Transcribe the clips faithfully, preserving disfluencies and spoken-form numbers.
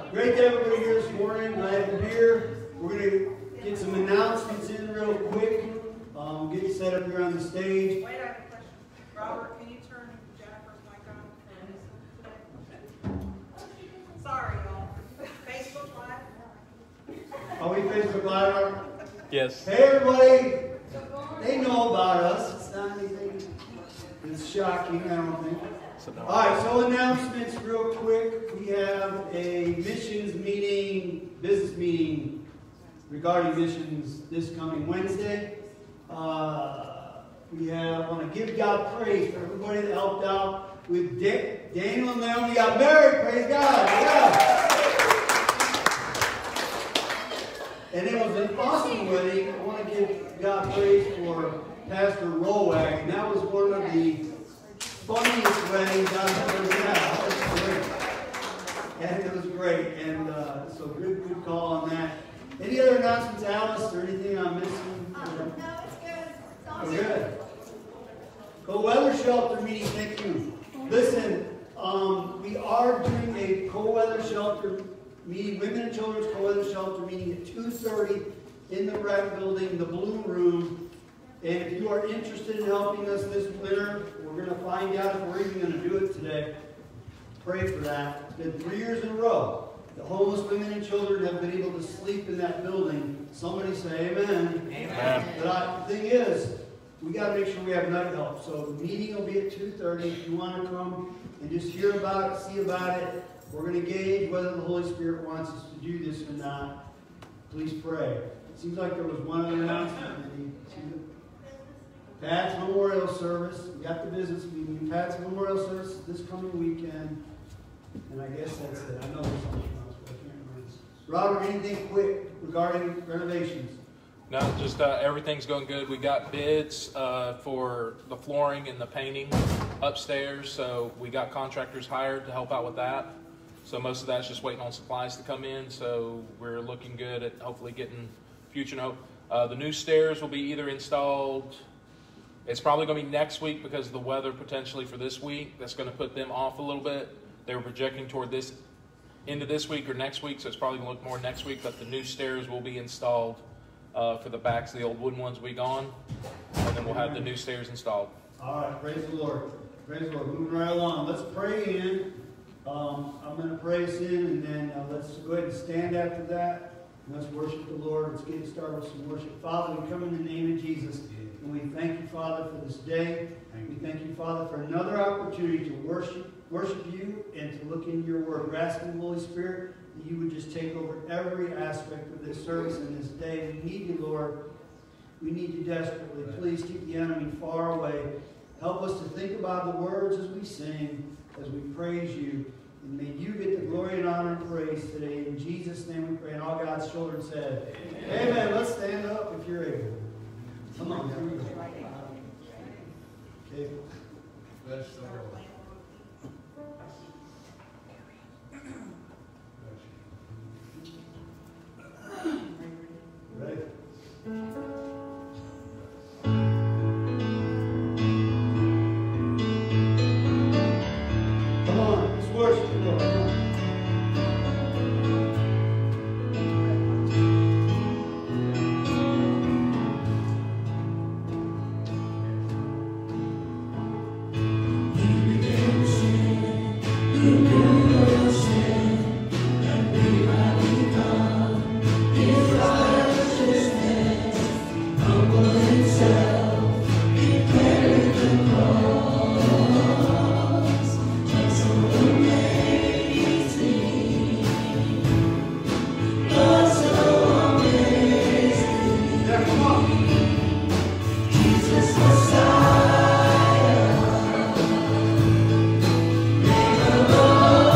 Great to have everybody here this morning. Glad you're here. We're going to get some announcements in real quick. Um, get you set up here on the stage. Wait, I have a question. Robert, can you turn Jennifer's mic on? Sorry, y'all. Facebook Live? Are we Facebook Live? Yes. Hey, everybody. They know about us. It's not anything that's shocking, I don't think. All right, so announcements real quick. We have a missions meeting, business meeting regarding missions this coming Wednesday. Uh, we have, want to give God praise for everybody that helped out with Da- Daniel and Naomi got married. Praise God. Yeah. And it was an awesome wedding. I want to give God praise for Pastor Roag. And that was one of the funniest weddings I've ever had. That was great. And it was great. And uh, so good, good call on that. Any other announcements, Alice, or anything I'm missing? Um, no, it's good. It's all Oh, good. good. Cold weather shelter meeting, thank you. Listen, um, we are doing a cold weather shelter meeting, women and children's cold weather shelter meeting at two thirty in the rec building, the Blue Room. And if you are interested in helping us this winter, we're going to find out if we're even going to do it today. Pray for that. It's been three years in a row. The homeless women and children have been able to sleep in that building. Somebody say amen. Amen. But I, the thing is, we got to make sure we have night help. So the meeting will be at two thirty. If you want to come and just hear about it, see about it, we're going to gauge whether the Holy Spirit wants us to do this or not. Please pray. It seems like there was one other announcement. Pat's Memorial Service. We got the business meeting. Pat's Memorial Service this coming weekend. And I guess that's it. I know there's something else, but I can't remember. Robert, anything quick regarding renovations? No, just uh, everything's going good. We got bids uh, for the flooring and the painting upstairs, so we got contractors hired to help out with that. So most of that's just waiting on supplies to come in, so we're looking good at hopefully getting future note. Uh, the new stairs will be either installed, it's probably going to be next week because of the weather potentially for this week. That's going to put them off a little bit. They were projecting toward this into this week or next week, so it's probably going to look more next week, but the new stairs will be installed uh, for the backs. The old wooden ones will be gone, and then we'll have the new stairs installed. All right, praise the Lord. Praise the Lord. Moving right along. Let's pray in. Um, I'm going to pray us in, and then uh, let's go ahead and stand after that. And let's worship the Lord. Let's get started with some worship. Father, we come in the name of Jesus, and we thank you, Father, for this day. We thank you, Father, for another opportunity to worship, worship you and to look into your word. We're asking the Holy Spirit that you would just take over every aspect of this service and this day. We need you, Lord. We need you desperately. Please keep the enemy far away. Help us to think about the words as we sing, as we praise you. And may you get the glory and honor and praise today. In Jesus' name we pray. And all God's children said, Amen. Amen. Let's stand up if you're able. Come on. Here we go. Okay. Bless the Lord. Ready? Come on, let's worship the Lord. Come on. Oh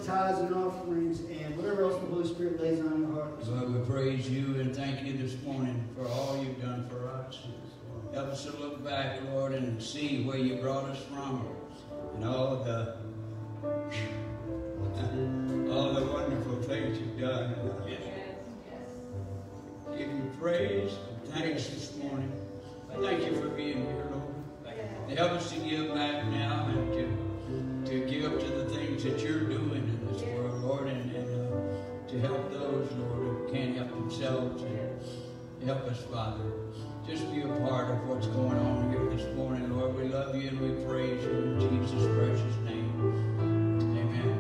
tithes and offerings and whatever else the Holy Spirit lays on your heart. Lord, we praise you and thank you this morning for all you've done for us. Help us to look back, Lord, and see where you brought us from and all the all the wonderful things you've done. Yes. Give you praise and thanks this morning. Thank you for being here, Lord. Help us to give back now and to to give to the things that you're doing in this world, Lord, and, and uh, to help those, Lord, who can't help themselves. And help us, Father. Just be a part of what's going on here this morning, Lord. We love you and we praise you in Jesus' precious name. Amen.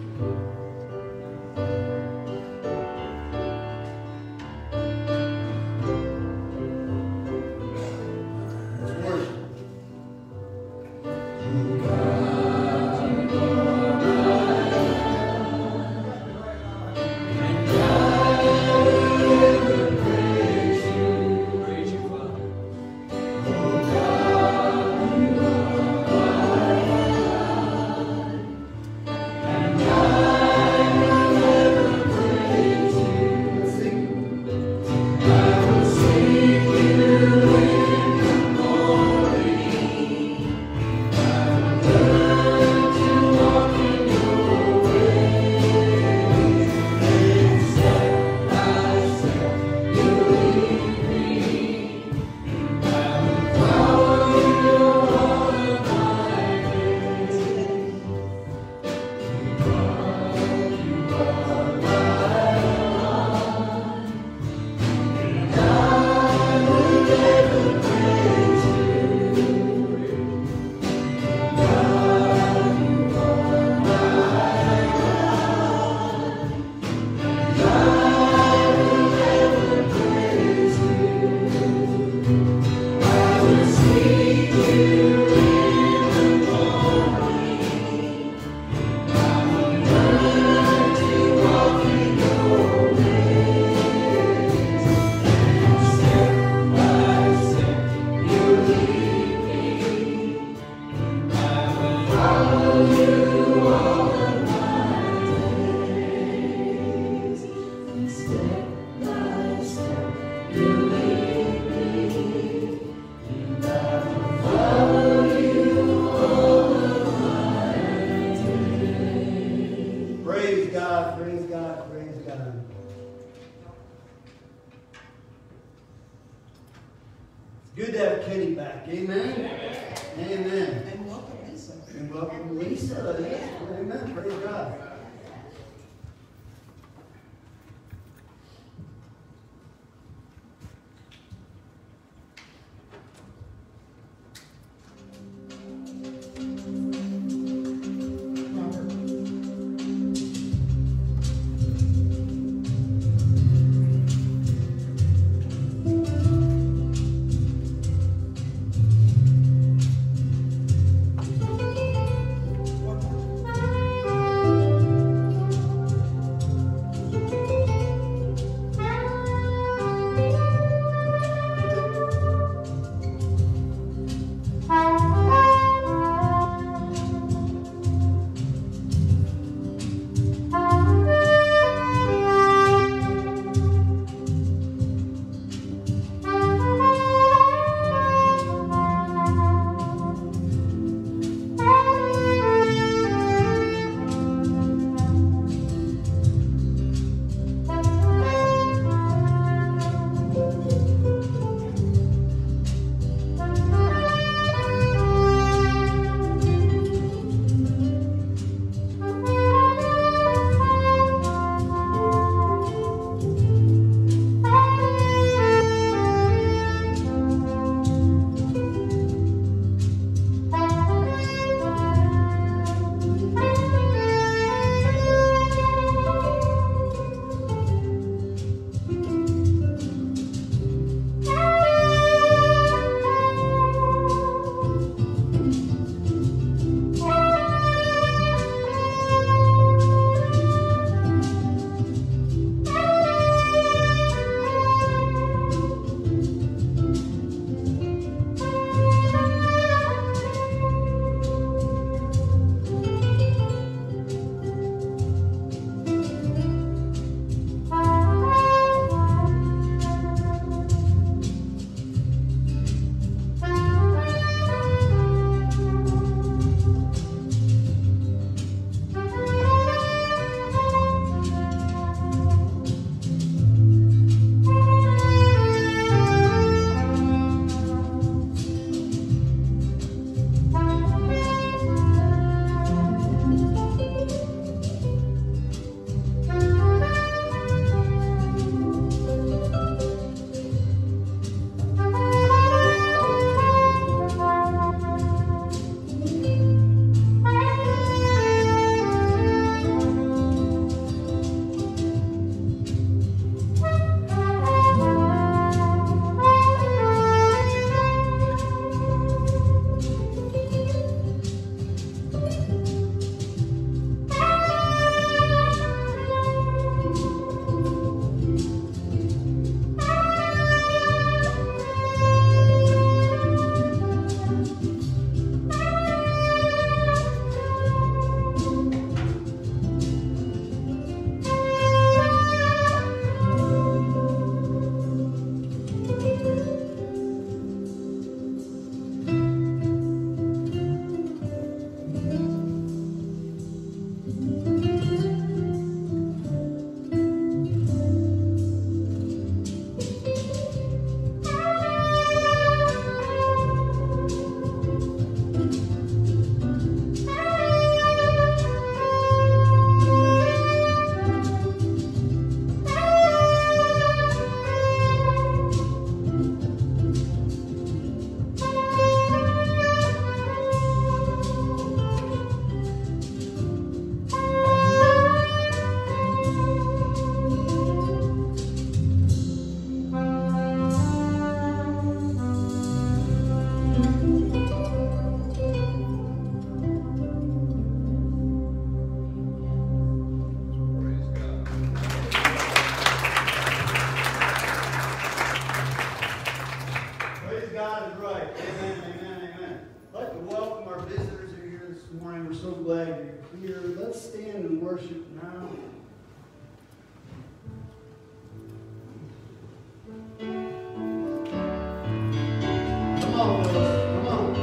Good to have Kenny back. Amen? Amen. Amen. And welcome, Lisa. And welcome, Lisa. Yes. Amen. Praise God. Robert. so glad you're here. Let's stand and worship now. Come on, boys. Come on.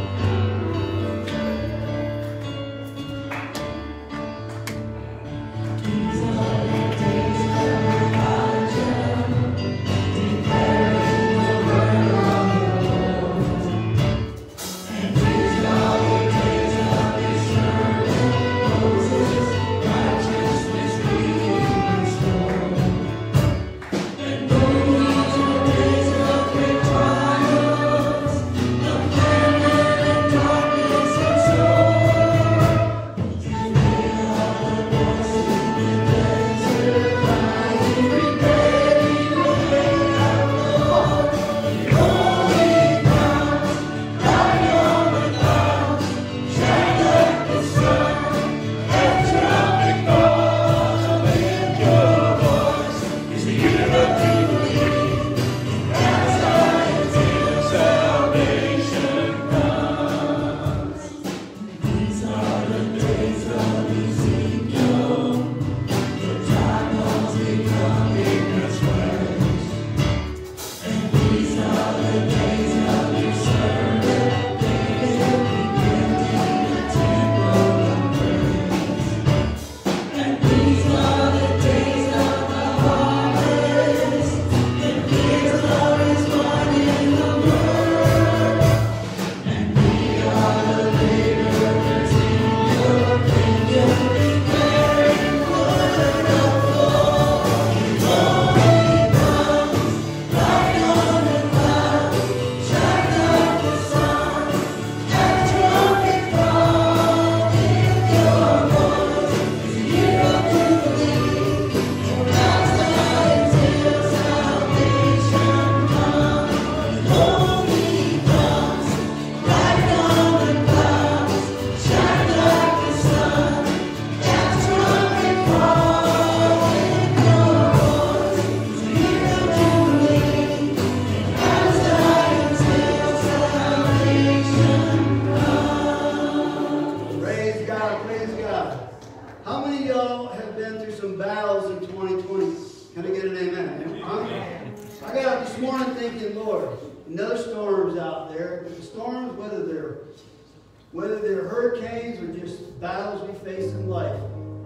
Whether they're hurricanes or just battles we face in life,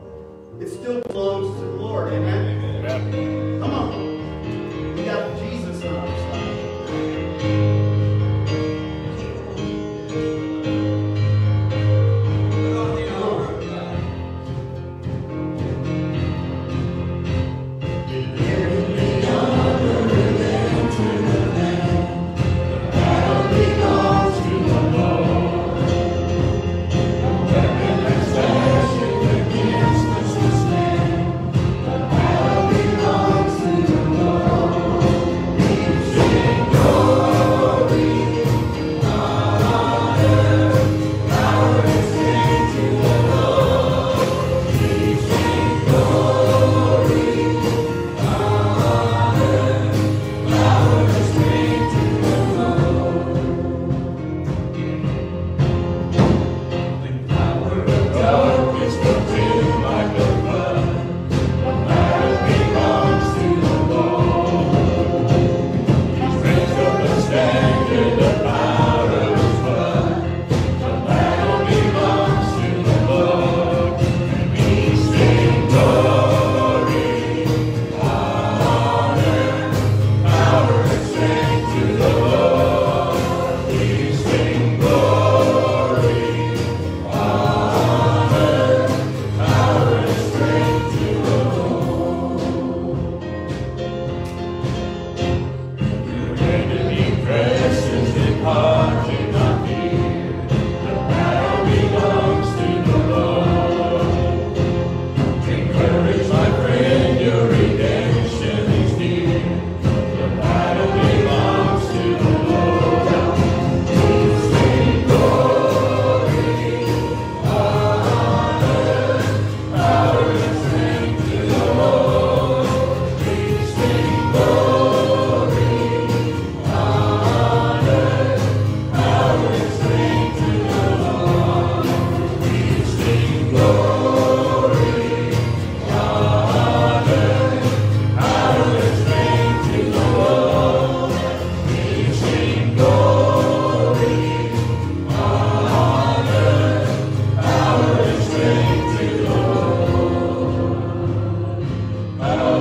it still belongs to the Lord. Amen? Amen. Come on. We got Jesus on our side. I'll be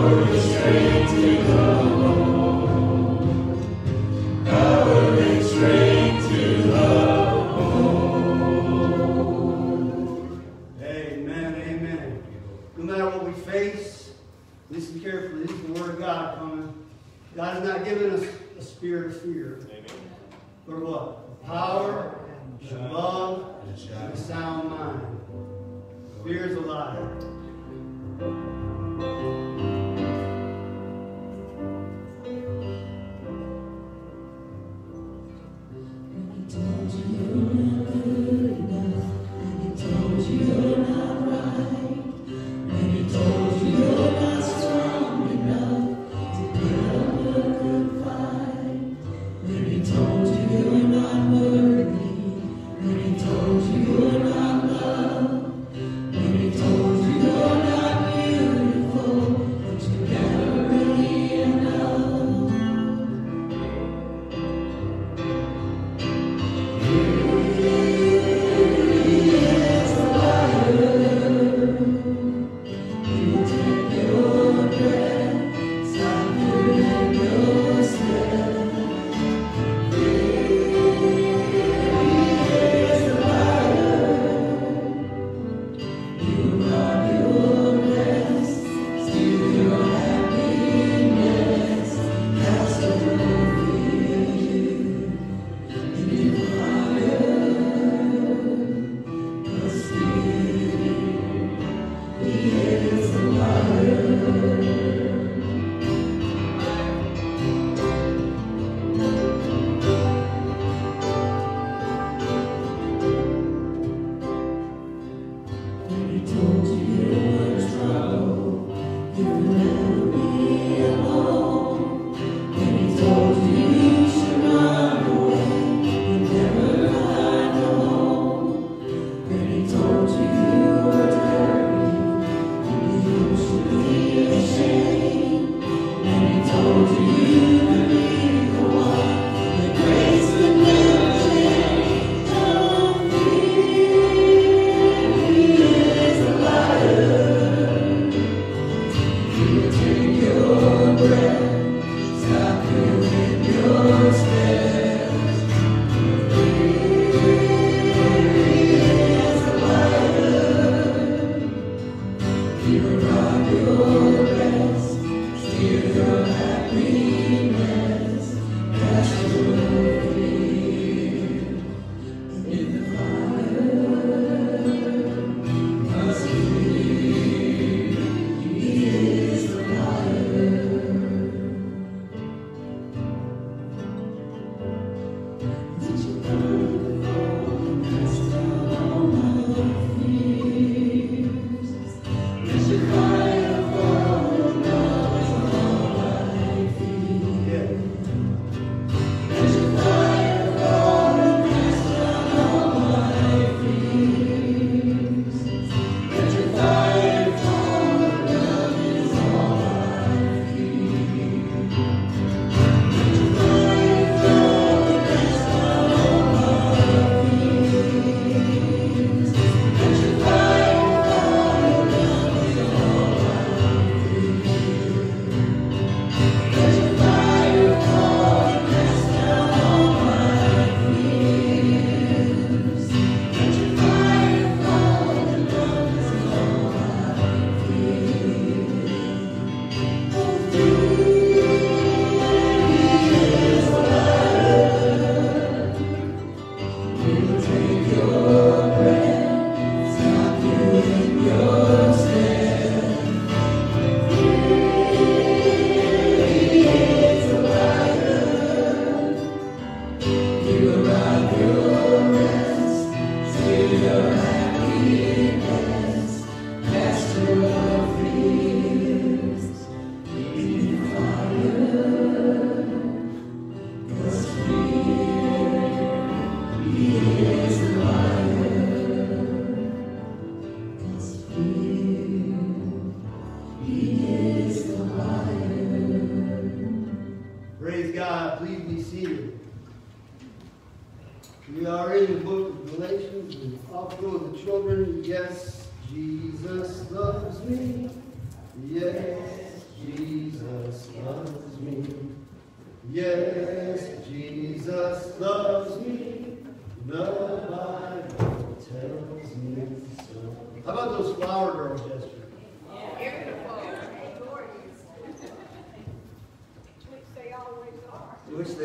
Yes, Jesus loves me. Yes, Jesus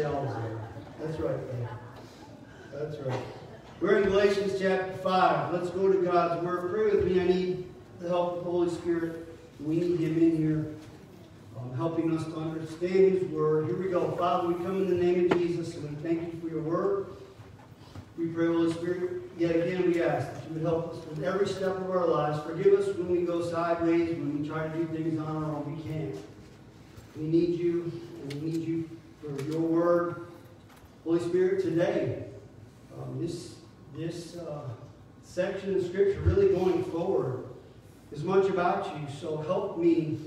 shelves there. That's right, Dave. That's right. We're in Galatians chapter five. Let's go to God's Word. Pray with me. I need the help of the Holy Spirit. We need Him in here, um, helping us to understand His Word. Here we go. Father, we come in the name of Jesus, and we thank you for your Word. We pray, Holy Spirit, yet again we ask that you would help us with every step of our lives. Forgive us when we go sideways, when we try to do things on our own. We can't. We need you, and we need you for your Word. Holy Spirit, today, um, this, this uh, section of Scripture really going forward is much about you. So help me.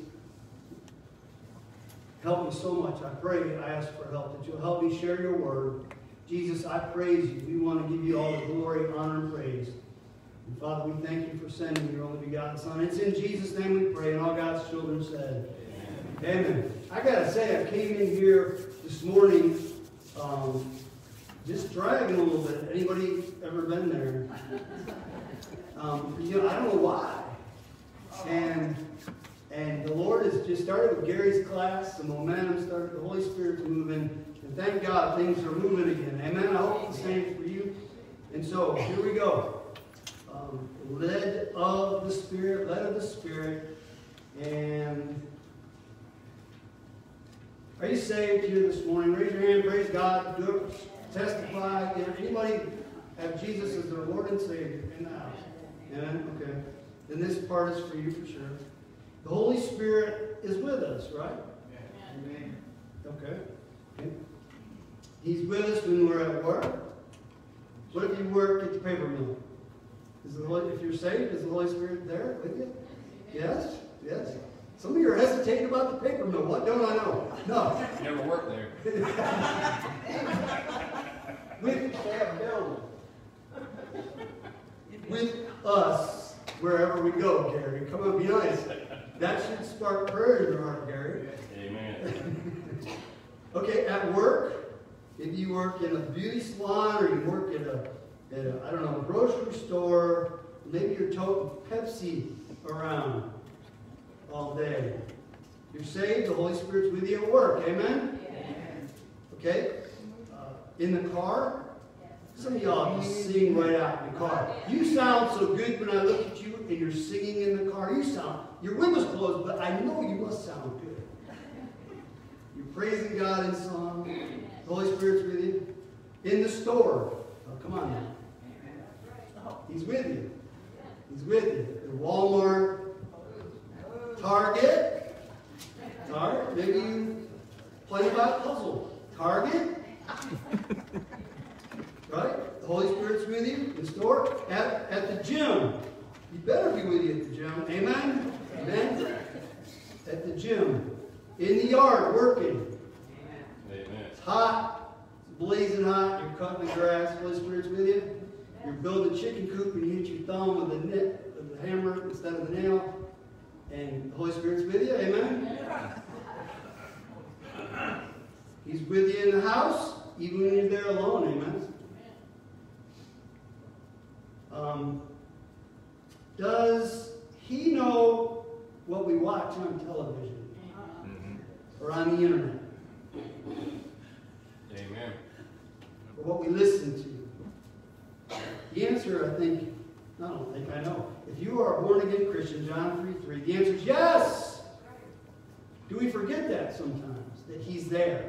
Help me so much. I pray, I ask for help, that you'll help me share your Word. Jesus, I praise you. We want to give you all the glory, honor, and praise. And Father, we thank you for sending your only begotten Son. It's in Jesus' name we pray, and all God's children said, Amen. Amen. I got to say, I came in here this morning um, just dragging a little bit. Anybody ever been there? Um, you know, I don't know why. And and the Lord has just started with Gary's class. The momentum started. The Holy Spirit's moving. And thank God things are moving again. Amen. I hope the same for you. And so here we go. Um, led of the Spirit, led of the Spirit. And are you saved here this morning? Raise your hand. Praise God. Do it. Testify. You know, anybody have Jesus as their Lord and Savior in the house? Amen. Okay. Then this part is for you for sure. The Holy Spirit is with us, right? Amen. Okay. Okay. He's with us when we're at work. What if you work at the paper mill? Is the Holy, if you're saved, is the Holy Spirit there with you? Yes? Yes. Some of you are hesitating about the paper mill. What don't I know? No. Never worked there. With, they have building. With us, wherever we go, Gary. Come on, be nice. That should spark prayer in your heart, Gary. Amen. Okay, at work, if you work in a beauty salon or you work at a, at a I don't know, a grocery store, maybe you're toting Pepsi around all day. You're saved, the Holy Spirit's with you at work. Amen? Okay? Uh, in the car, some of y'all just sing right out in the car. You sound so good when I look at you and you're singing in the car. You sound, your windows closed, but I know you must sound good. You're praising God in song. The Holy Spirit's with you. In the store. Oh, come on now. He's with you. He's with you. In Walmart. Target. Target. Maybe you play about puzzle. Target. Right? The Holy Spirit's with you. In the store. At, at the gym. You better be with you at the gym. Amen? Amen? At the gym. In the yard, working. Amen. It's hot. It's blazing hot. You're cutting the grass. The Holy Spirit's with you. You're building a chicken coop and you hit your thumb with a nit, with a hammer instead of the nail. And the Holy Spirit's with you. Amen? He's with you in the house, even when you're there alone. Amen? Um, does he know what we watch on television? Or on the internet? Amen. Or what we listen to? The answer, I think, I don't think I know. If you are a born-again Christian, John three three, the answer is yes. Do we forget that sometimes, that he's there?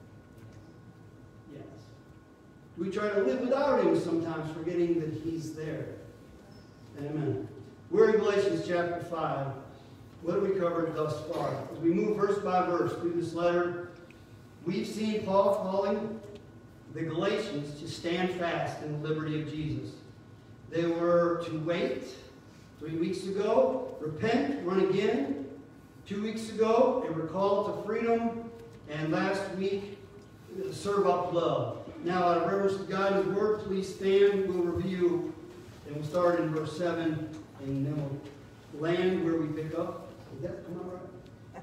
Yes. Do we try to live without him sometimes, forgetting that he's there? Amen. We're in Galatians chapter five. What have we covered thus far? As we move verse by verse through this letter, we've seen Paul calling the Galatians to stand fast in the liberty of Jesus. They were to wait three weeks ago, repent, run again. Two weeks ago, they were called to freedom. And last week, serve up love. Now, out of reverence to God and His Word, please stand. We'll review. And we'll start in verse seven. And then we'll land where we pick up. Did that come out right?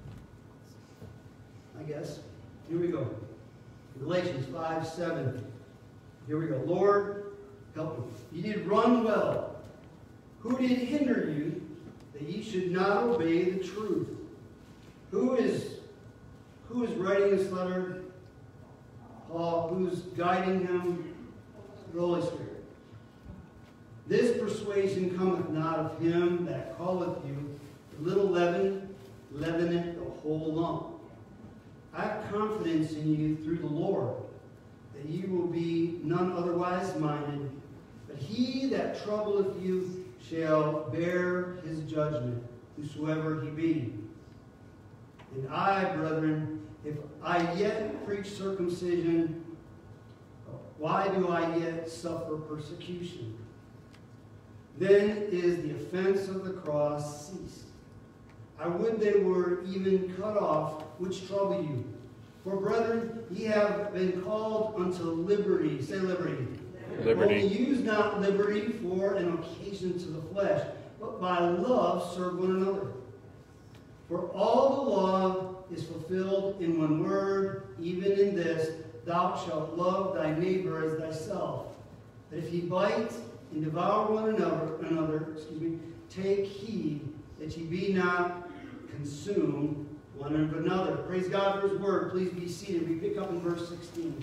I guess. Here we go. Galatians five seven. Here we go. Lord, help me. You did run well. Who did hinder you that ye should not obey the truth? Who is who is writing this letter? Paul, who's guiding him? The Holy Spirit. This persuasion cometh not of him that calleth you. A little leaven, leaveneth the whole lump. I have confidence in you through the Lord, that ye will be none otherwise minded, but he that troubleth you shall bear his judgment, whosoever he be. And I, brethren, if I yet preach circumcision, why do I yet suffer persecution? Then is the offense of the cross ceased. I would they were even cut off, which trouble you. For brethren, ye have been called unto liberty. Say liberty. Liberty. Only use not liberty for an occasion to the flesh, but by love serve one another. For all the law is fulfilled in one word, even in this, thou shalt love thy neighbor as thyself. But if ye bite and devour one another, another excuse me, take heed that ye be not consumed one of another. Praise God for his word. Please be seated. We pick up in verse sixteen.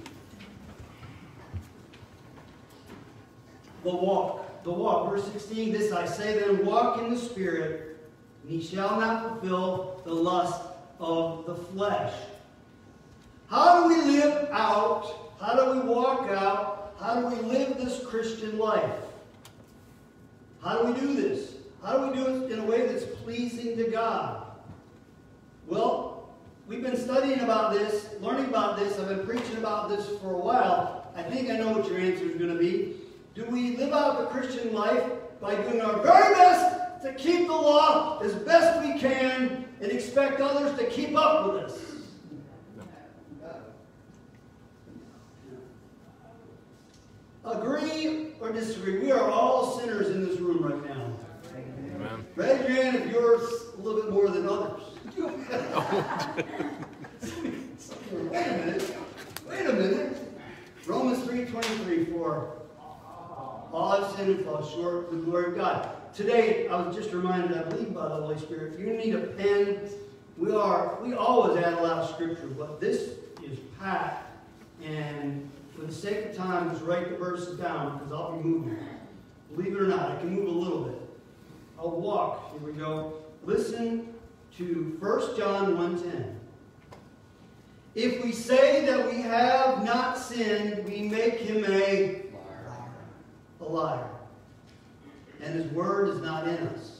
The walk. The walk. Verse sixteen. This I say then, walk in the Spirit, and ye shall not fulfill the lust of the flesh. How do we live out? How do we walk out? How do we live this Christian life? How do we do this? How do we do it in a way that's pleasing to God? Well, we've been studying about this, learning about this. I've been preaching about this for a while. I think I know what your answer is going to be. Do we live out the Christian life by doing our very best to keep the law as best we can and expect others to keep up with us? Agree or disagree? We are all sinners in this room right now. Amen. Raise your hand if you're a little bit more than others. Wait a minute. Wait a minute. Romans three twenty-three, for all have sinned and fall short of the glory of God. Today, I was just reminded, I believe by the Holy Spirit, if you need a pen, we are, we always add a lot of scripture, but this is packed, and for the sake of time, just write the verses down, because I'll be moving. Believe it or not, I can move a little bit. I'll walk. Here we go. Listen to First John one ten. If we say that we have not sinned, we make him a liar. A liar. And his word is not in us.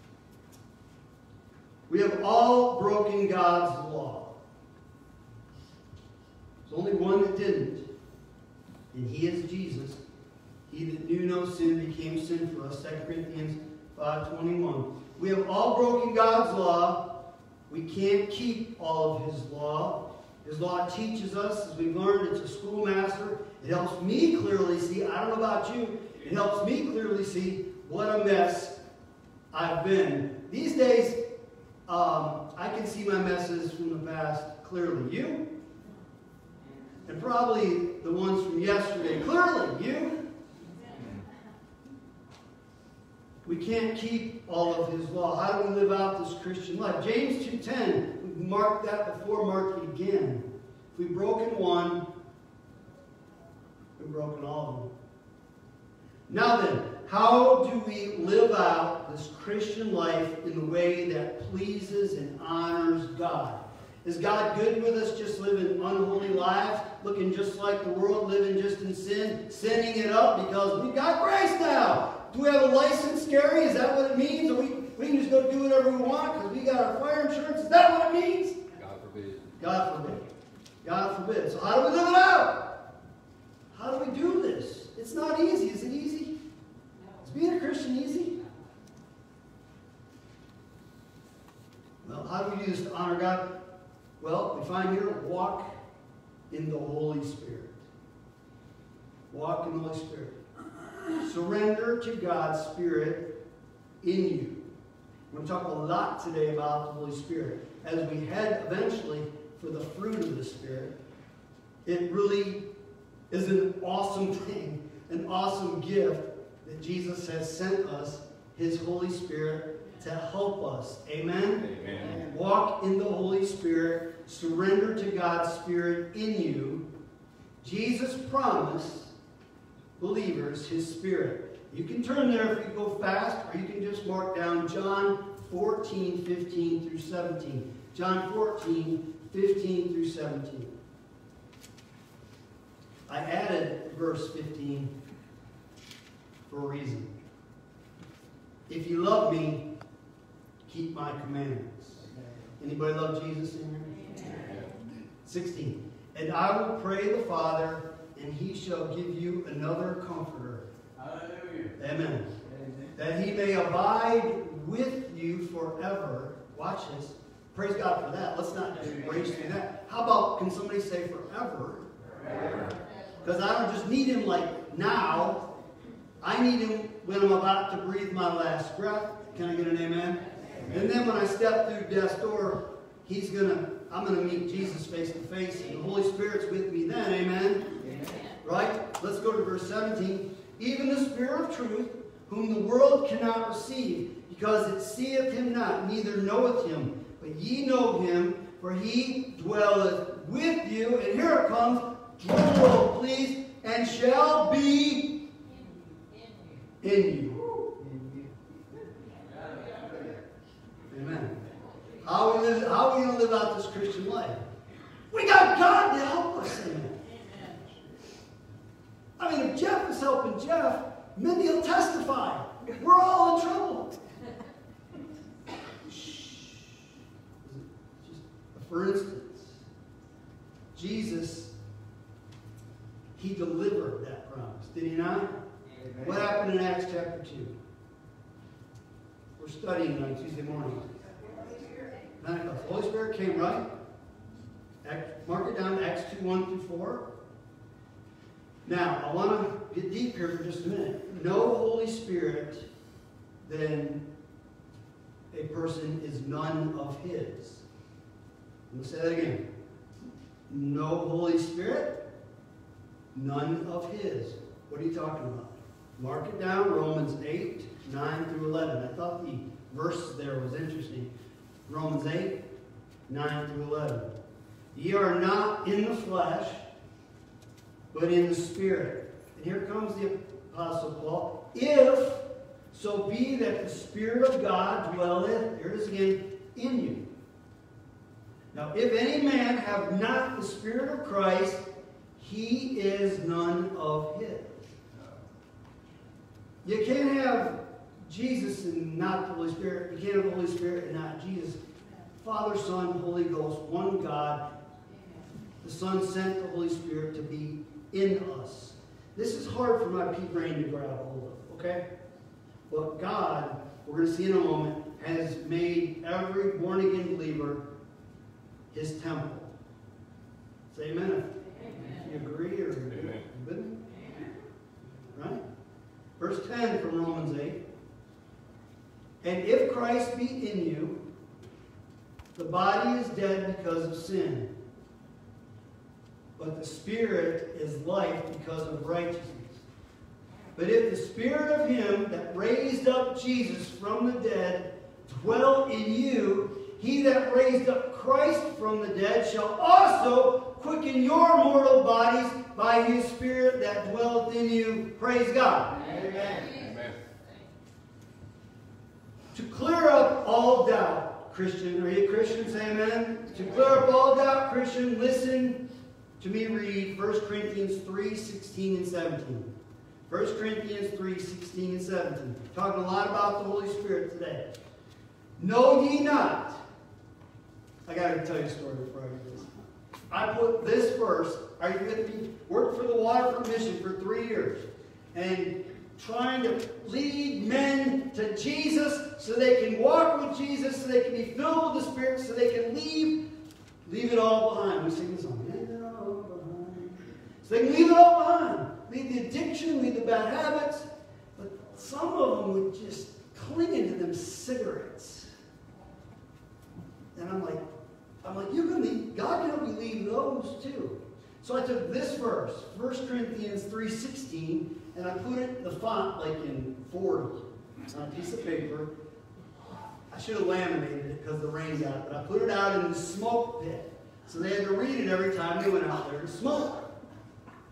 We have all broken God's law. There's only one that didn't. And he is Jesus. He that knew no sin became sin for us. Second Corinthians five twenty-one. We have all broken God's law. We can't keep all of his law. His law teaches us, as we've learned, it's a schoolmaster. It helps me clearly see, I don't know about you, it helps me clearly see what a mess I've been. These days, um, I can see my messes from the past clearly. You? And probably the ones from yesterday. Clearly, you? We can't keep all of his law. How do we live out this Christian life? James two ten, we've marked that before, mark it again. If we've broken one, we've broken all of them. Now then, how do we live out this Christian life in the way that pleases and honors God? Is God good with us just living unholy lives, looking just like the world, living just in sin, sinning it up because we've got grace now? Do we have a license, Gary? Is that what it means? Or we, we can just go do whatever we want because we got our fire insurance? Is that what it means? God forbid. God forbid. God forbid. So how do we live it out? How do we do this? It's not easy. Is it easy? Is being a Christian easy? Well, how do we do this to honor God? Well, we find here, walk in the Holy Spirit. Walk in the Holy Spirit. Surrender to God's Spirit in you. We're going to talk a lot today about the Holy Spirit. As we head eventually for the fruit of the Spirit, it really is an awesome thing, an awesome gift that Jesus has sent us, his Holy Spirit, to help us. Amen? Amen. Walk in the Holy Spirit. Surrender to God's Spirit in you Jesus promised believers His Spirit. You can turn there if you go fast, or you can just mark down John fourteen, fifteen through seventeen. John fourteen, fifteen through seventeen. I added verse fifteen for a reason. If you love me, keep my commandments. Anybody love Jesus in here? sixteen. And I will pray the Father, and He shall give you another comforter. Hallelujah. Amen. That He may abide with you forever. Watch this. Praise God for that. Let's not just race through that. How about, can somebody say forever? Because I don't just need Him like now. I need Him when I'm about to breathe my last breath. Can I get an amen? Amen. And then when I step through death's door, He's gonna, I'm gonna meet Jesus face to face, and the Holy Spirit's with me then. Amen? Amen. Right? Let's go to verse seventeen. Even the Spirit of truth, whom the world cannot receive, because it seeth Him not, neither knoweth Him. But ye know Him, for He dwelleth with you. And here it comes. Drum roll, please. And shall be in you. Amen. How are we, live, how are we going to live out this Christian life? We got God to help us in it. I mean, if Jeff is helping Jeff, Mindy will testify. We're all in trouble. Shh. Just for instance, Jesus, He delivered that promise. Did He not? Amen. What happened in Acts chapter two? We're studying on Tuesday morning. The Holy Spirit came, right? Mark it down, Acts two, one through four. Now, I want to get deep here for just a minute. No Holy Spirit, then a person is none of His. I'm going to say that again. No Holy Spirit, none of His. What are you talking about? Mark it down, Romans eight, nine through eleven. I thought the verse there was interesting. Romans eight, nine through eleven. Ye are not in the flesh, but in the Spirit. And here comes the Apostle Paul. If so be that the Spirit of God dwelleth, here it is again, in you. Now, if any man have not the Spirit of Christ, he is none of His. You can't have Jesus and not the Holy Spirit. You can't have the Holy Spirit and not Jesus. Father, Son, Holy Ghost, one God. The Son sent the Holy Spirit to be in us. This is hard for my pea brain to grab hold of, okay? But God, we're going to see in a moment, has made every born-again believer His temple. Say amen. Amen. You agree or amen. You with me? Right? Verse ten from Romans eight. And if Christ be in you, the body is dead because of sin, but the Spirit is life because of righteousness. But if the Spirit of Him that raised up Jesus from the dead dwell in you, He that raised up Christ from the dead shall also quicken your mortal bodies by His Spirit that dwelleth in you. Praise God. Amen. Amen. To clear up all doubt, Christian, are you a Christian? Say amen. To clear up all doubt, Christian, listen to me read First Corinthians three, sixteen and seventeen. First Corinthians three, sixteen and seventeen. Talking a lot about the Holy Spirit today. Know ye not. I got to tell you a story before I do this. I put this verse, are you with me? Worked for the Waterfront Mission for three years. And trying to lead men to Jesus so they can walk with Jesus, so they can be filled with the Spirit, so they can leave, leave it all behind. We sing this song. Leave it all behind. So they can leave it all behind. Leave the addiction, leave the bad habits. But some of them would just cling into them cigarettes. And I'm like, I'm like, you can leave, God can help you leave those too. So I took this verse, First Corinthians three sixteen, and I put it in the font like in forty on a piece of paper. I should have laminated it because the rain got it, but I put it out in the smoke pit. So they had to read it every time they went out there to smoke.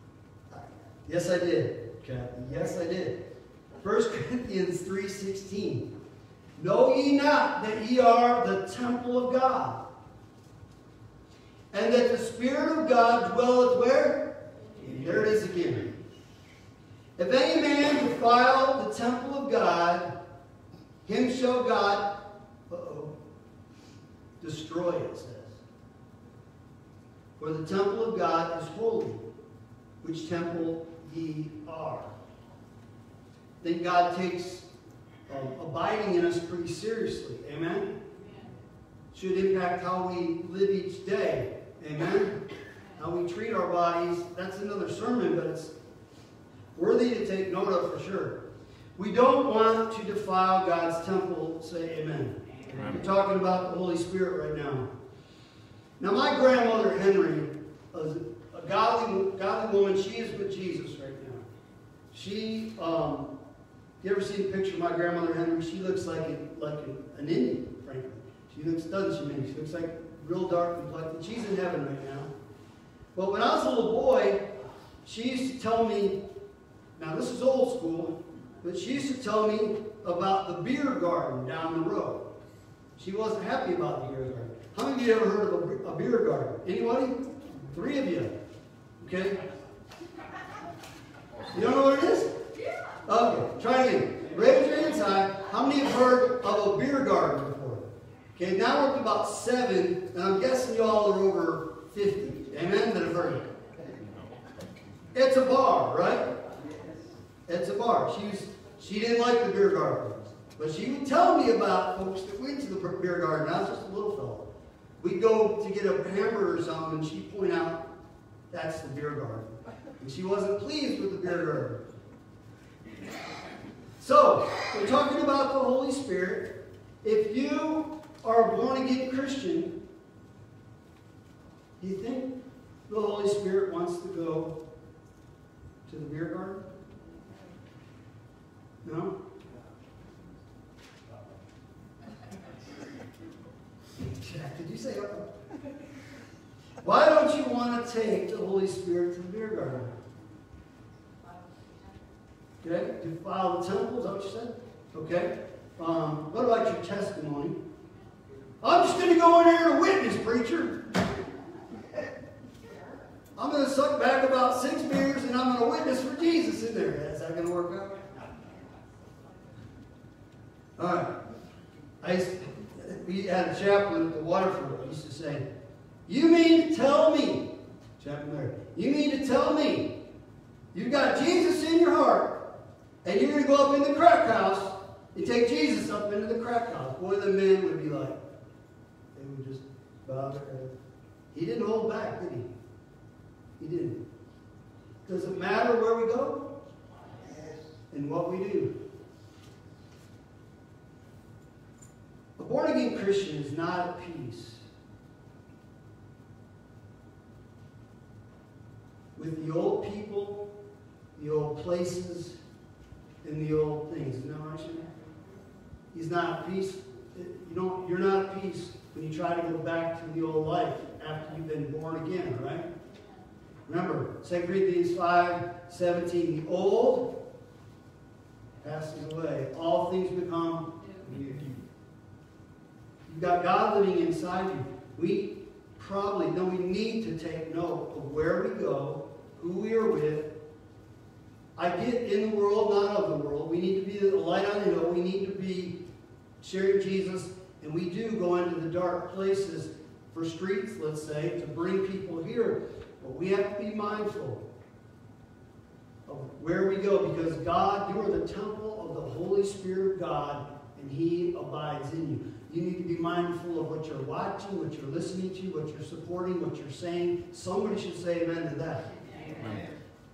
Yes, I did, Kathy. Yes, I did. First Corinthians three sixteen. Know ye not that ye are the temple of God, and that the Spirit of God dwelleth where? There it is again. If any man defile the temple of God, him shall God, uh-oh, destroy, it says. For the temple of God is holy, which temple ye are. I think God takes um, abiding in us pretty seriously. Amen? Should impact how we live each day. Amen? How we treat our bodies. That's another sermon, but it's worthy to take note of for sure. We don't want to defile God's temple. Say amen. Amen. We're talking about the Holy Spirit right now. Now, my grandmother Henry was a godly, godly woman. She is with Jesus right now. She, um, you ever seen a picture of my grandmother Henry? She looks like a, like a, an Indian, frankly. She looks, doesn't she, Minnie? She looks like real dark complected. She's in heaven right now. But when I was a little boy, she used to tell me, now this is old school, but she used to tell me about the beer garden down the road. She wasn't happy about the beer garden. How many of you ever heard of a, a beer garden? Anybody? Three of you. Okay? You don't know what it is? Okay, try it again. Raise your hands high. How many have heard of a beer garden before? Okay, now we're up to about seven, and I'm guessing you all are over fifty. Amen? That have heard it. It's a bar, right? It's a bar. She was, she didn't like the beer garden. But she would tell me about folks that went to the beer garden. I was just a little fellow. We'd go to get a hamburger or something, and she'd point out, that's the beer garden. And she wasn't pleased with the beer garden. So, we're talking about the Holy Spirit. If you are a born-again Christian, do you think the Holy Spirit wants to go to the beer garden? No? Jack, did you say uh Why don't you want to take the Holy Spirit to the beer garden? Okay? Defile the temple, is that what you said? Okay. Um, what about your testimony? I'm just going to go in there and witness, preacher. I'm going to suck back about six beers and I'm going to witness for Jesus in there. Is that going to work out? All right. I used to, we had a chaplain at the Waterford. He used to say, you mean to tell me, chaplain there, you mean to tell me you've got Jesus in your heart and you're going to go up in the crack house and take Jesus up into the crack house? Boy, the men would be like, they would just bow their head. He didn't hold back, did he? He didn't. Does it matter where we go? Yes. And what we do? A born-again Christian is not at peace with the old people, the old places, and the old things. Isn't that right, Shane? He's not at peace. You don't, you're not at peace when you try to go back to the old life after you've been born again, all right? Remember, Second Corinthians five seventeen, the old passes away. All things become new. You've got God living inside you. We probably, no, we need to take note of where we go, who we are with. I get in the world, not of the world. We need to be the light on the hill. We need to be sharing Jesus. And we do go into the dark places for streets, let's say, to bring people here. But we have to be mindful of where we go, because God, you are the temple of the Holy Spirit of God, and He abides in you. You need to be mindful of what you're watching, what you're listening to, what you're supporting, what you're saying. Somebody should say amen to that. Amen.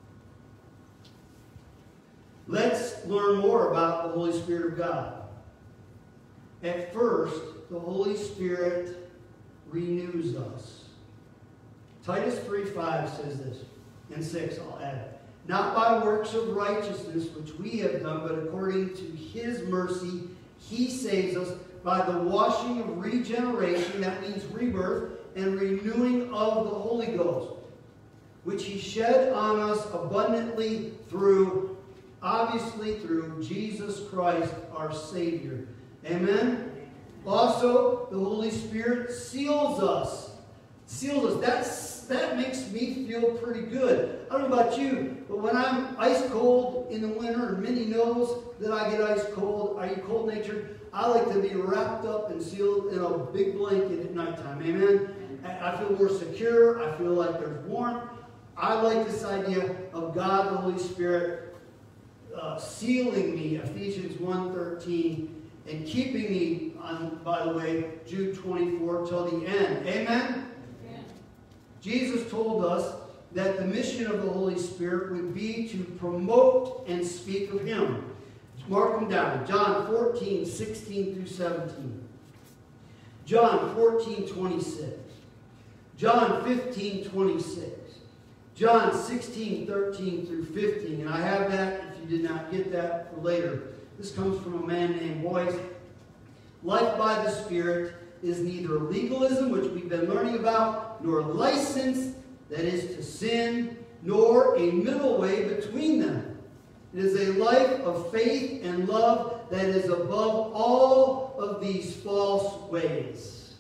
Let's learn more about the Holy Spirit of God. At first, the Holy Spirit renews us. Titus three five says this, and six, I'll add. Not by works of righteousness which we have done, but according to His mercy, He saves us by the washing of regeneration, that means rebirth, and renewing of the Holy Ghost. which he shed on us abundantly through, obviously through Jesus Christ, our Savior. Amen? Also, the Holy Spirit seals us. Seals us. That's, that makes me feel pretty good. I don't know about you, but when I'm ice cold in the winter, and Minnie knows that I get ice cold, I get cold natured, I like to be wrapped up and sealed in a big blanket at nighttime. Amen? I feel more secure. I feel like there's warmth. I like this idea of God, the Holy Spirit, uh, sealing me, Ephesians one thirteen, and keeping me, on, by the way, Jude twenty-four, till the end. Amen? Amen? Jesus told us that the mission of the Holy Spirit would be to promote and speak of Him. Mark them down. John fourteen, sixteen through seventeen. John fourteen, twenty-six. John fifteen, twenty-six. John sixteen, thirteen through fifteen. And I have that, if you did not get that, for later. This comes from a man named Boyce. Life by the Spirit is neither legalism, which we've been learning about, nor license, that is to sin, nor a middle way between them. It is a life of faith and love that is above all of these false ways.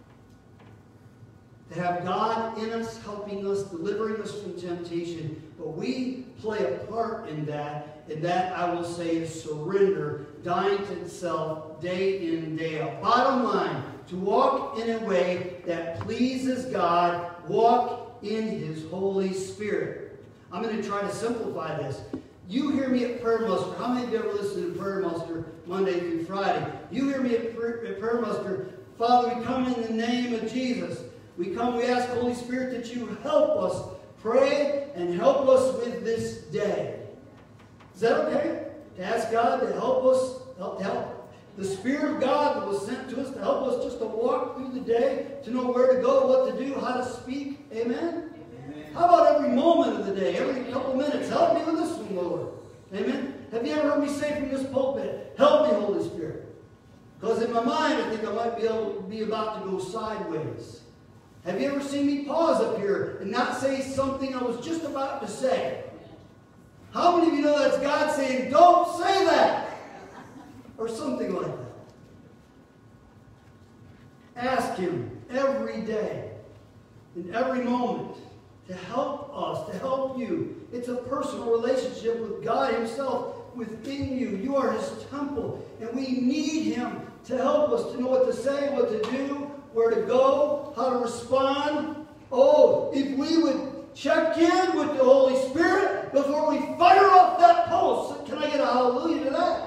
To have God in us, helping us, delivering us from temptation, but we play a part in that, and that, I will say, is surrender, dying to self day in and day out. Bottom line, to walk in a way that pleases God, walk in His Holy Spirit. I'm going to try to simplify this. You hear me at prayer muster. How many of you ever listen to prayer muster Monday through Friday? You hear me at prayer, at prayer muster. Father, we come in the name of Jesus. We come, we ask, Holy Spirit, that you help us pray and help us with this day. Is that okay? To ask God to help us, help, help. The Spirit of God that was sent to us to help us just to walk through the day, to know where to go, what to do, how to speak. Amen? How about every moment of the day, every couple minutes? Help me with this one, Lord. Amen? Have you ever heard me say from this pulpit, help me, Holy Spirit? Because in my mind, I think I might be able to be about to go sideways. Have you ever seen me pause up here and not say something I was just about to say? How many of you know that's God saying, don't say that? Or something like that. Ask Him every day, in every moment, to help us, to help you. It's a personal relationship with God Himself within you. You are His temple, and we need Him to help us to know what to say, what to do, where to go, how to respond. Oh, if we would check in with the Holy Spirit before we fire off that pulse. Can I get a hallelujah to that?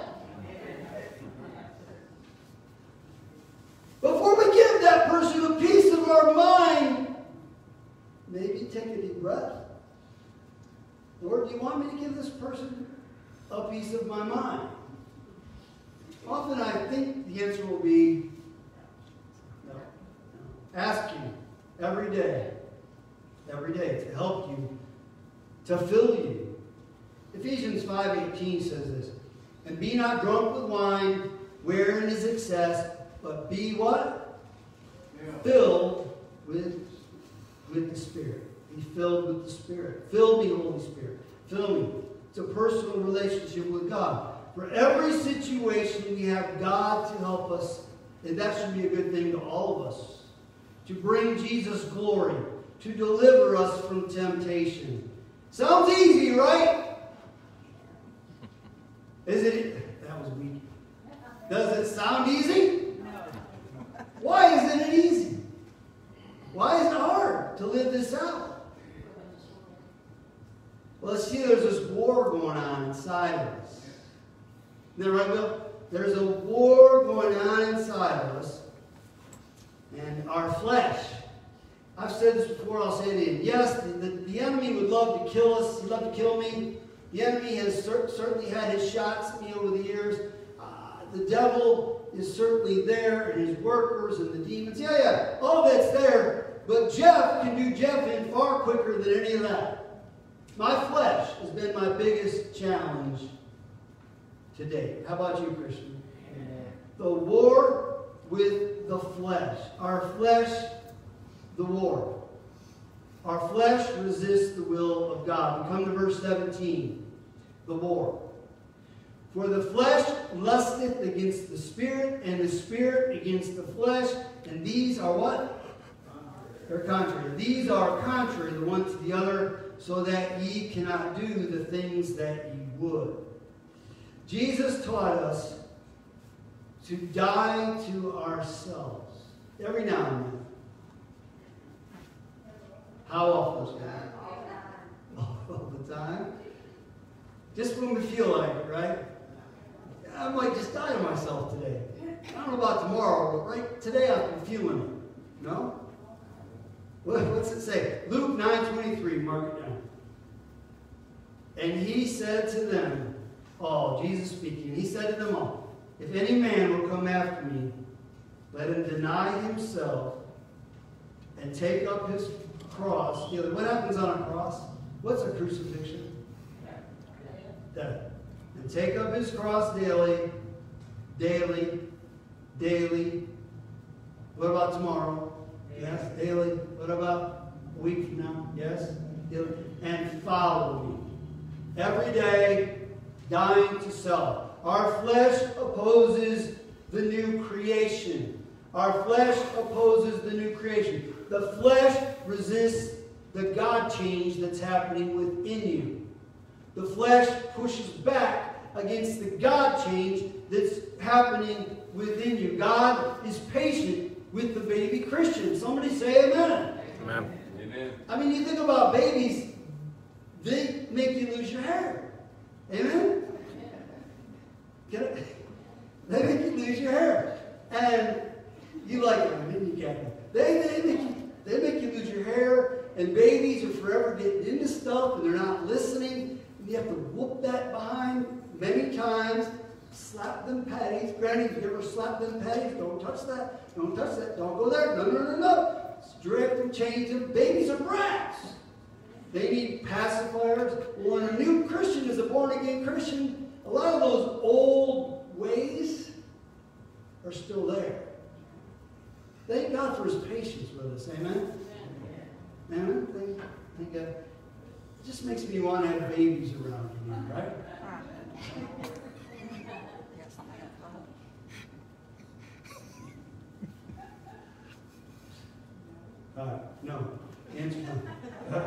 Before we give that person a piece of our mind, maybe take a deep breath. Lord, do you want me to give this person a piece of my mind? Often I think the answer will be no. no. Ask Him every day, every day to help you, to fill you. Ephesians five eighteen says this, and be not drunk with wine, wherein is excess, but be what? Yeah. Filled with, with the Spirit. Be filled with the Spirit. Fill me, Holy Spirit. Fill me. It's a personal relationship with God. For every situation, we have God to help us, and that should be a good thing to all of us. To bring Jesus glory, to deliver us from temptation. Sounds easy, right? Is it? That was weak. Does it sound easy? Why isn't it easy? Why is it hard to live this out? Well, let's see, there's this war going on inside of us. Isn't that right, Bill? There's a war going on inside of us. And our flesh. I've said this before, I'll say it again. Yes, the, the, the enemy would love to kill us. He'd love to kill me. The enemy has cer- certainly had his shots at me over the years. Uh, the devil is certainly there, and his workers and the demons. Yeah, yeah, all that's there. But Jeff can do Jeff in far quicker than any of that. My flesh has been my biggest challenge to date. How about you, Christian? Amen. The war with the flesh. Our flesh, the war. Our flesh resists the will of God. We come to verse seventeen. The war. For the flesh lusteth against the Spirit, and the Spirit against the flesh. And these are what? They're contrary. These are contrary the one to the other, so that ye cannot do the things that ye would. Jesus taught us to die to ourselves every now and then. How often? All the time. Just when we feel like it, right? I might just die to myself today. I don't know about tomorrow, but right today I've been feeling it. No? What's it say? Luke nine twenty-three, mark it down. And he said to them all, Jesus speaking, he said to them all, if any man will come after me, let him deny himself and take up his cross. You know, what happens on a cross? What's a crucifixion? Death. And take up his cross daily, daily, daily. What about tomorrow? Yes, daily. What about a week from now? Yes, daily. And follow me. Every day, dying to self. Our flesh opposes the new creation. Our flesh opposes the new creation. The flesh resists the God change that's happening within you. The flesh pushes back against the God change that's happening within you. God is patient with the baby Christian. Somebody say amen. Amen. Amen. I mean, you think about babies, they make you lose your hair. Amen? Get it? They make you lose your hair. And you like it, didn't you, Captain? They, they, make you, they make you lose your hair, and babies are forever getting into stuff, and they're not listening. And you have to whoop that behind many times, slap them patties. Granny, if you ever slap them patties, don't touch that, don't touch that, don't go there, no, no, no, no. Direct them, change them. Babies are brats. They need pacifiers. Well, when a new Christian is a born-again Christian, a lot of those old ways are still there. Thank God for his patience with us. Amen? Amen? Thank, thank God. It just makes me want to have babies around again, right? Uh, no. Answer no.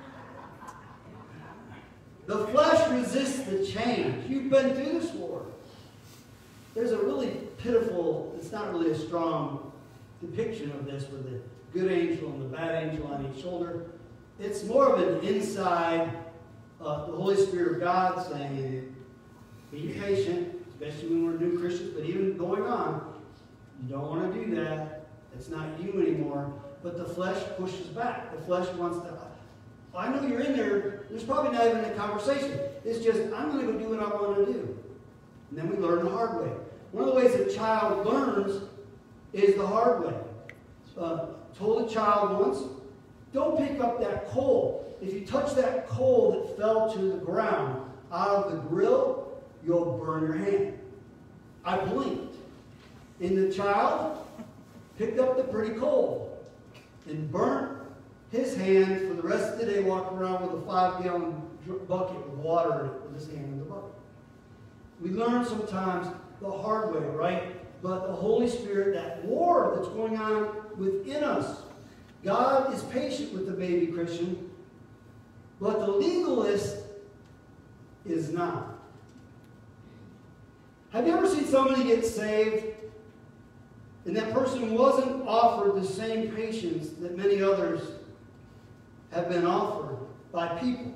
The flesh resists the change. You've been through this war. There's a really pitiful, it's not really a strong depiction of this with the good angel and the bad angel on each shoulder. It's more of an inside, uh, the Holy Spirit of God saying, be patient, especially when we're new Christians, but even going on, you don't want to do that. It's not you anymore. But the flesh pushes back. The flesh wants to, I know you're in there, there's probably not even a conversation. It's just, I'm going to go do what I want to do. And then we learn the hard way. One of the ways a child learns is the hard way. Uh, told a child once, don't pick up that coal. If you touch that coal that fell to the ground out of the grill, you'll burn your hand. I blinked. And the child picked up the pretty coal and burnt his hand for the rest of the day, walking around with a five-gallon bucket with water in it with his hand in the bucket. We learn sometimes the hard way, right? But the Holy Spirit, that war that's going on within us, God is patient with the baby Christian, but the legalist is not. Have you ever seen somebody get saved and that person wasn't offered the same patience that many others have been offered by people?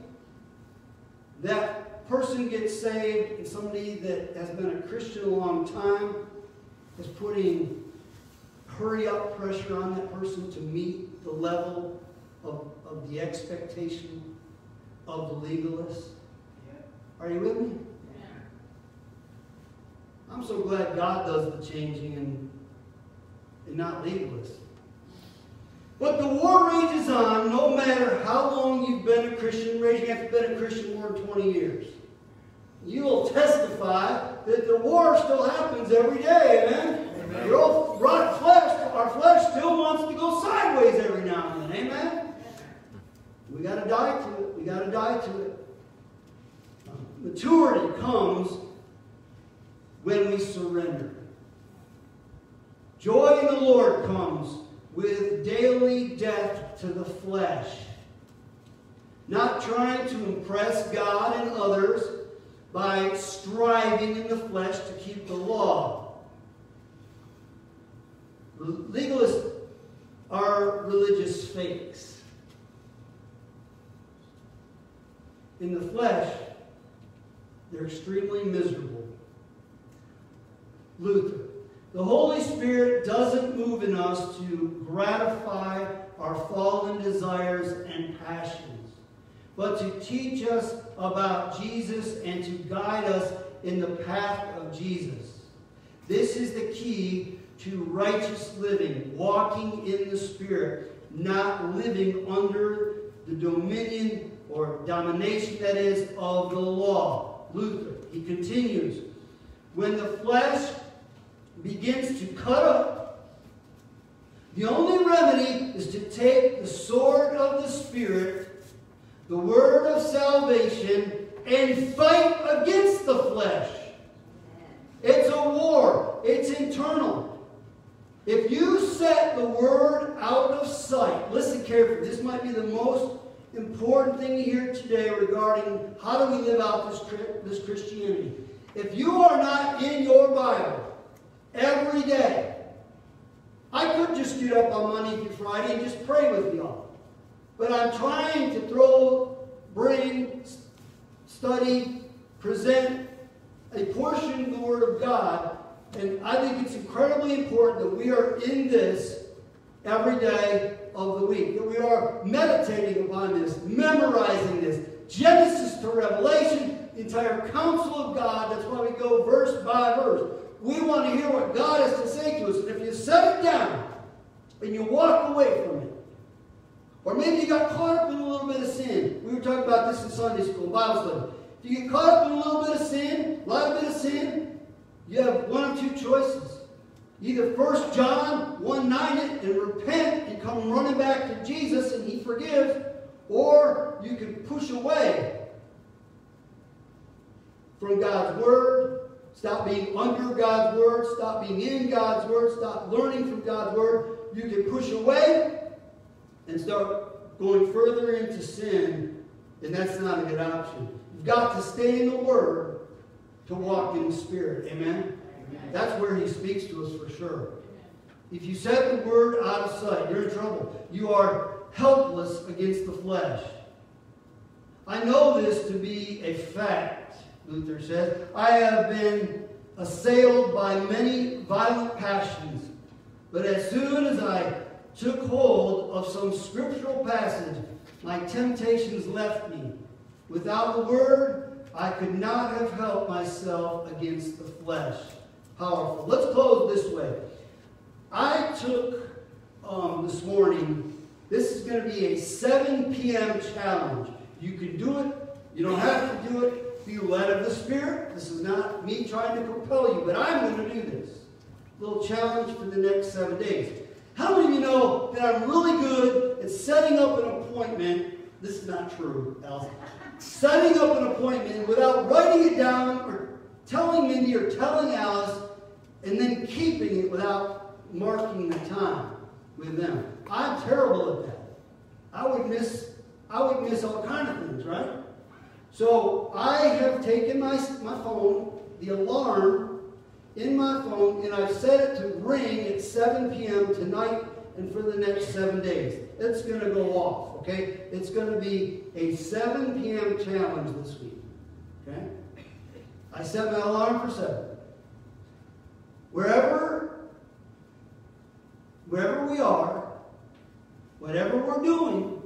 That person gets saved, and somebody that has been a Christian a long time is putting hurry-up pressure on that person to meet the level of, of the expectation of the legalist. Are you with me? I'm so glad God does the changing and, and not legalists. But the war rages on no matter how long you've been a Christian. Raise your hand if you've been a Christian more than twenty years. You will testify that the war still happens every day, amen? Amen. Your old rotten flesh, our flesh still wants to go sideways every now and then, amen? We got to die to it. We got to die to it. Maturity comes when we surrender. Joy in the Lord comes with daily death to the flesh. Not trying to impress God and others by striving in the flesh to keep the law. Legalists are religious fakes. In the flesh, they're extremely miserable. Luther. The Holy Spirit doesn't move in us to gratify our fallen desires and passions, but to teach us about Jesus and to guide us in the path of Jesus. This is the key to righteous living, walking in the Spirit, not living under the dominion or domination, that is, of the law. Luther, he continues, when the flesh begins to cut up, the only remedy is to take the sword of the Spirit, the word of salvation, and fight against the flesh. It's a war. It's internal. If you set the word out of sight, listen carefully, this might be the most important thing to hear today regarding how do we live out this, this Christianity. If you are not in your Bible every day, I could just get up on Monday through Friday and just pray with y'all. But I'm trying to throw, bring, study, present a portion of the Word of God. And I think it's incredibly important that we are in this every day of the week. That we are meditating upon this, memorizing this. Genesis to Revelation, the entire counsel of God. That's why we go verse by verse. We want to hear what God has to say to us. And if you set it down and you walk away from it, or maybe you got caught up in a little bit of sin. We were talking about this in Sunday school, Bible study. If you get caught up in a little bit of sin, a lot of bit of sin, you have one of two choices. Either First John one nine it and repent and come running back to Jesus and He forgives, or you can push away from God's Word, stop being under God's Word, stop being in God's Word, stop learning from God's Word. You can push away and start going further into sin, and that's not a good option. You've got to stay in the Word to walk in the Spirit. Amen? Amen. That's where He speaks to us for sure. If you set the Word out of sight, you're in trouble. You are helpless against the flesh. I know this to be a fact, Luther says. I have been assailed by many violent passions, but as soon as I took hold of some scriptural passage, my temptations left me. Without the Word, I could not have helped myself against the flesh. Powerful. Let's close this way. I took um, this morning, this is going to be a seven p m challenge. You can do it. You don't have to do it. Be led of the Spirit. This is not me trying to compel you, but I'm going to do this. A little challenge for the next seven days. How many of you know that I'm really good at setting up an appointment? This is not true, Alice. Setting up an appointment without writing it down or telling Mindy or telling Alice, and then keeping it without marking the time with them. I'm terrible at that. I would miss, I would miss all kinds of things, right? So I have taken my, my phone, the alarm in my phone, and I've set it to ring at seven p m tonight and for the next seven days. It's going to go off, okay? It's going to be a seven p m challenge this week, okay? I set my alarm for seven. Wherever, wherever we are, whatever we're doing,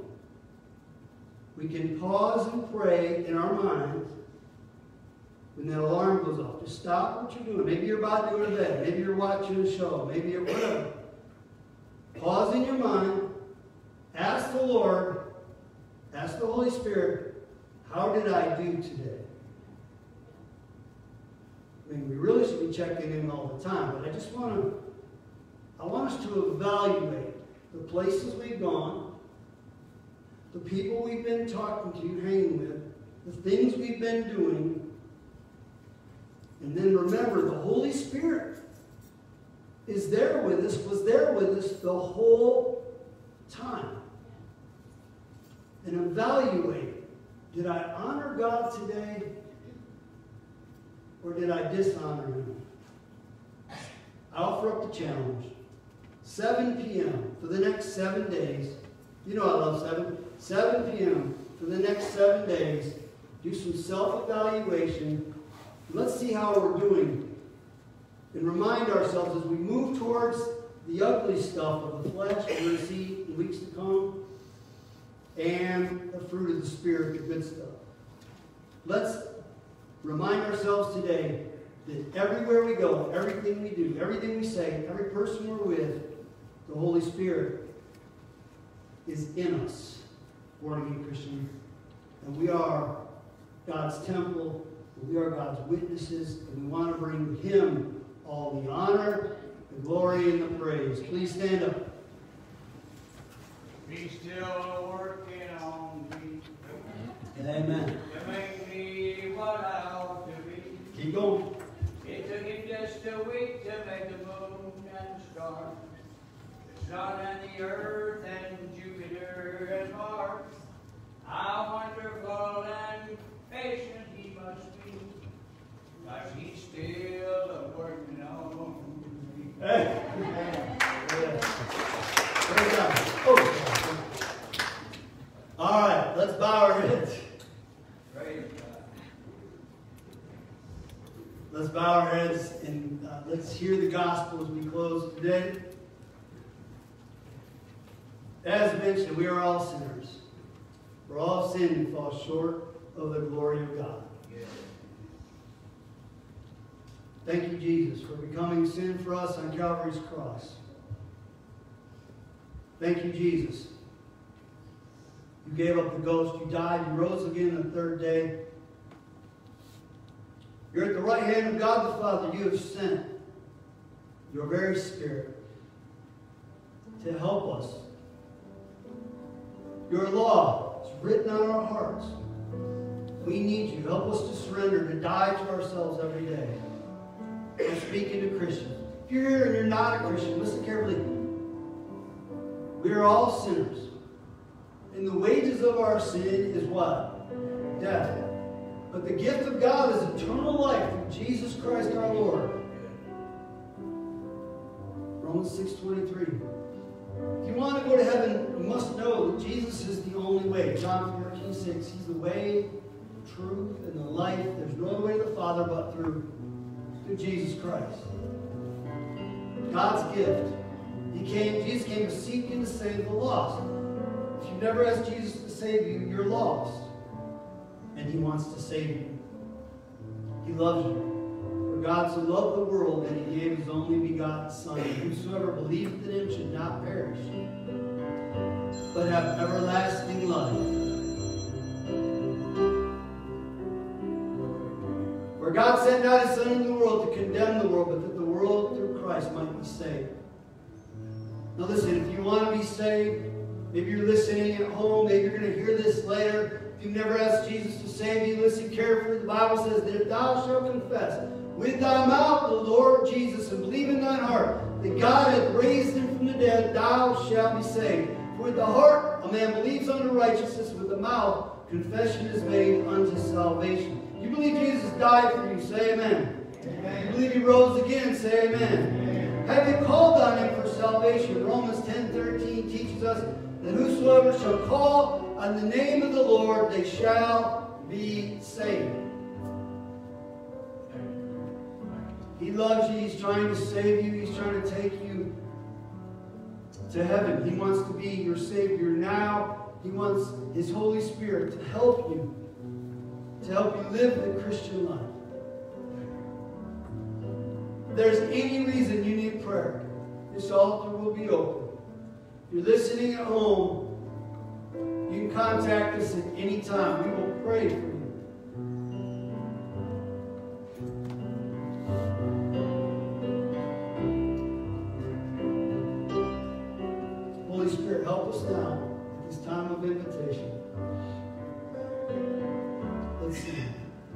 we can pause and pray in our minds when that alarm goes off. Just stop what you're doing. Maybe you're about to go to bed. Maybe you're watching a show. Maybe you're whatever. Pause in your mind. Ask the Lord, ask the Holy Spirit, how did I do today? I mean, we really should be checking in all the time, but I just want to, I want us to evaluate the places we've gone, the people we've been talking to, hanging with, the things we've been doing. And then remember, the Holy Spirit is there with us, was there with us the whole time. And evaluate, did I honor God today? Or did I dishonor Him? I offer up the challenge. seven p.m. for the next seven days. You know I love seven. seven p.m. for the next seven days. Do some self-evaluation. Let's see how we're doing. And remind ourselves as we move towards the ugly stuff of the flesh we're going to see in weeks to come, and the fruit of the Spirit, the good stuff. Let's remind ourselves today that everywhere we go, everything we do, everything we say, every person we're with, the Holy Spirit is in us, born again Christian. And we are God's temple, and we are God's witnesses, and we want to bring Him all the honor, the glory, and the praise. Please stand up. Be still working on me. Amen. To make me what I ought to be. Keep going. It took him just a week to make the moon and the stars, the sun and the earth and Jupiter and Mars. How wonderful and patient he must be, because he's still working on me. Hey. Yeah. Praise God. Oh. All right, let's bow our heads. Praise God. Let's bow our heads and uh, let's hear the gospel as we close today. As mentioned, we are all sinners. We're all sinned and fall short of the glory of God. Yeah. Thank you, Jesus, for becoming sin for us on Calvary's cross. Thank you, Jesus. You gave up the ghost. You died. You rose again the third day. You're at the right hand of God the Father. You have sent your very Spirit to help us. Your law is written on our hearts. We need you. Help us to surrender, to die to ourselves every day. I'm speaking to Christians. If you're here and you're not a Christian, listen carefully. We are all sinners. And the wages of our sin is what? Death. But the gift of God is eternal life through Jesus Christ our Lord. Romans six twenty-three. If you want to go to heaven, you must know that Jesus is the only way. John fourteen six. He's the way, the truth, and the life. There's no other way to the Father but through, through Jesus Christ. God's gift. He came, Jesus came to seek and to save the lost. If you've never asked Jesus to save you, you're lost. And He wants to save you. He loves you. For God so loved the world that He gave His only begotten Son, and whosoever believeth in Him should not perish, but have everlasting life. For God sent not His Son into the world to condemn the world, but that the world through Christ might be saved. Now listen, if you want to be saved, maybe you're listening at home, maybe you're going to hear this later. If you've never asked Jesus to save you, listen carefully. The Bible says that if thou shalt confess with thy mouth the Lord Jesus and believe in thine heart that God hath raised Him from the dead, thou shalt be saved. For with the heart a man believes unto righteousness, with the mouth confession is made unto salvation. You believe Jesus died for you, say amen. Amen. You believe He rose again, say amen. Amen. Have you called on Him for salvation? Romans ten thirteen teaches us that whosoever shall call on the name of the Lord, they shall be saved. He loves you. He's trying to save you. He's trying to take you to heaven. He wants to be your Savior now. He wants His Holy Spirit to help you, to help you live the Christian life. If there's any reason you need prayer, this altar will be open. If you're listening at home, you can contact us at any time. We will pray for you. Holy Spirit, help us now at this time of invitation. Let's sing.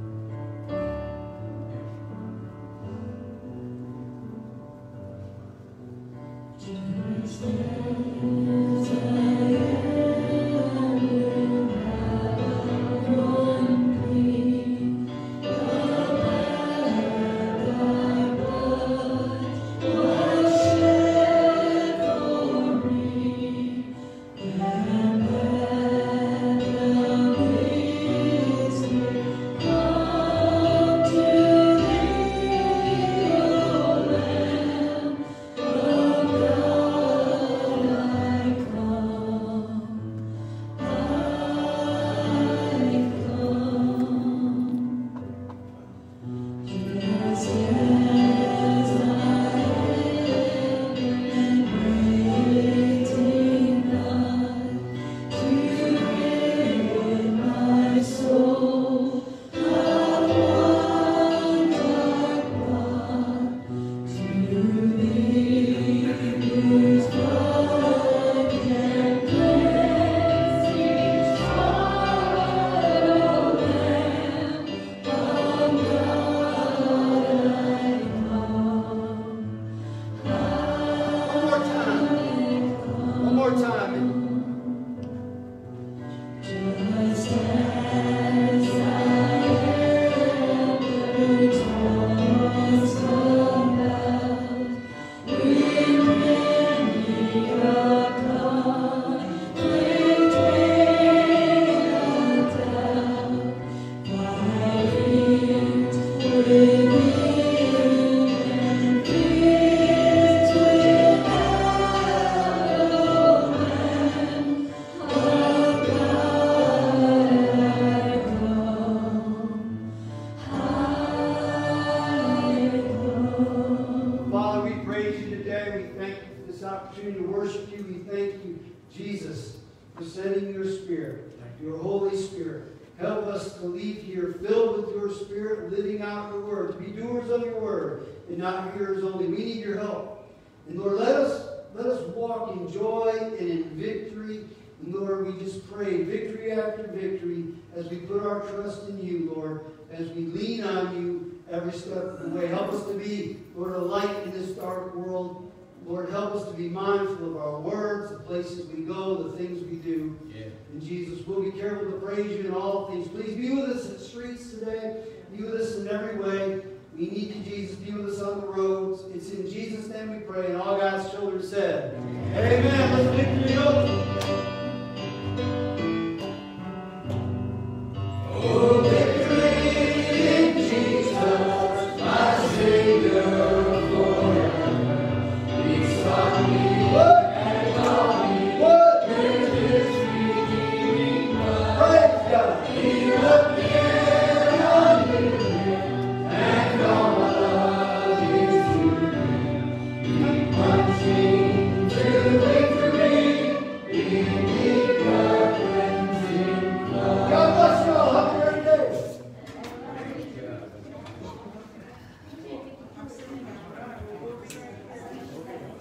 And not hearers only. We need your help. And Lord, let us let us walk in joy and in victory. And Lord, we just pray victory after victory as we put our trust in you, Lord, as we lean on you every step of the way. Help us to be, Lord, a light in this dark world. Lord, help us to be mindful of our words, the places we go, the things we do. Yeah. And Jesus, we'll be careful to praise you in all things. Please be with us in the streets today. Be with us in every way. We need you, Jesus. Be with us on the roads. It's in Jesus' name we pray. And all God's children said, Amen. Amen. Let's victory open.